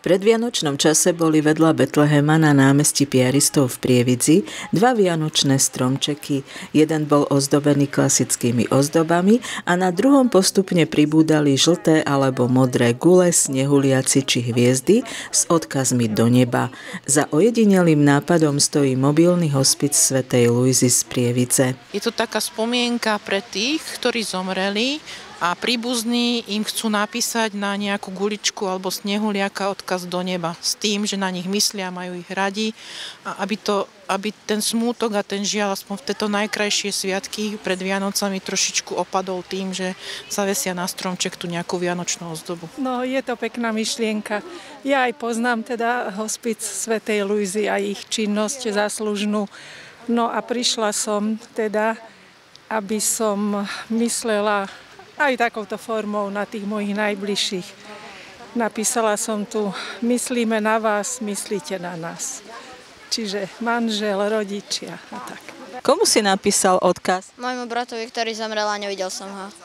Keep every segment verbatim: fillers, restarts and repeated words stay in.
predvianočnom čase boli vedľa Betlehema na námestí Piaristov v Prievidzi dva vianočné stromčeky. Jeden bol ozdobený klasickými ozdobami a na druhom postupne pribúdali žlté alebo modré gule, snehuliaci či hviezdy s odkazmi do neba. Za ojedinelým nápadom stojí mobilný hospic svätej Luizy z Prievidze. Je to taká spomienka pre tých, ktorí zomreli a príbuzní im chcú napísať na nejakú guličku alebo snehuliaka odkaz do neba s tým, že na nich myslia, majú ich radi a aby, to, aby ten smútok a ten žiaľ aspoň v tieto najkrajšie sviatky pred Vianocami trošičku opadol tým, že zavesia na stromček tú nejakú vianočnú ozdobu. No, je to pekná myšlienka. Ja aj poznám teda hospic svätej Luizy a ich činnosť záslužnú. No a prišla som teda, aby som myslela aj takouto formou na tých mojich najbližších. Napísala som tu: myslíme na vás, myslíte na nás. Čiže manžel, rodičia a tak. Komu si napísal odkaz? Môjmu bratovi, ktorý zomrel a nevidel som ho.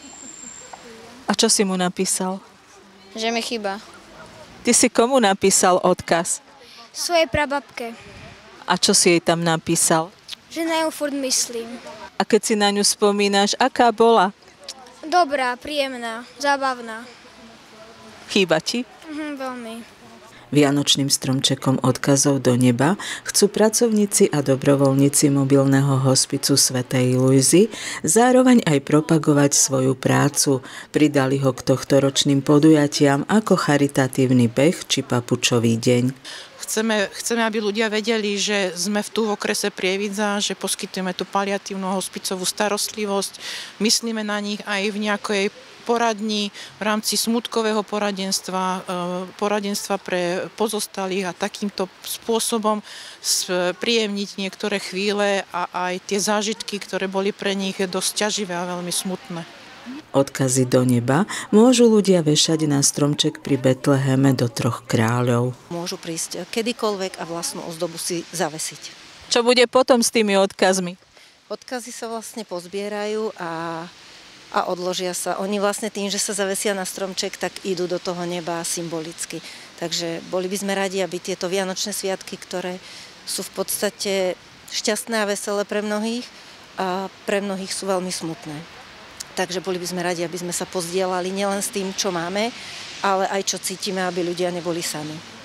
A čo si mu napísal? Že mi chýba. Ty si komu napísal odkaz? Svojej prababke. A čo si jej tam napísal? Že na ňu furt myslím. A keď si na ňu spomínaš, aká bola? Dobrá, príjemná, zábavná. Chýba ti? Mhm, veľmi. Vianočným stromčekom odkazov do neba chcú pracovníci a dobrovoľníci mobilného hospicu svätej Luizy zároveň aj propagovať svoju prácu. Pridali ho k tohtoročným podujatiam ako charitatívny beh či papučový deň. Chceme, chceme, aby ľudia vedeli, že sme tu v okrese Prievidza, že poskytujeme tú paliatívnu a hospicovú starostlivosť. Myslíme na nich aj v nejakej poradni v rámci smutkového poradenstva, poradenstva pre pozostalých a takýmto spôsobom spríjemniť niektoré chvíle a aj tie zážitky, ktoré boli pre nich dosť ťaživé a veľmi smutné. Odkazy do neba môžu ľudia vešať na stromček pri Betleheme do troch kráľov. Môžu prísť kedykoľvek a vlastnú ozdobu si zavesiť. Čo bude potom s tými odkazmi? Odkazy sa vlastne pozbierajú a, a odložia sa. Oni vlastne tým, že sa zavesia na stromček, tak idú do toho neba symbolicky. Takže boli by sme radi, aby tieto vianočné sviatky, ktoré sú v podstate šťastné a veselé pre mnohých, a pre mnohých sú veľmi smutné. Takže boli by sme radi, aby sme sa pozdielali nielen s tým, čo máme, ale aj čo cítime, aby ľudia neboli sami.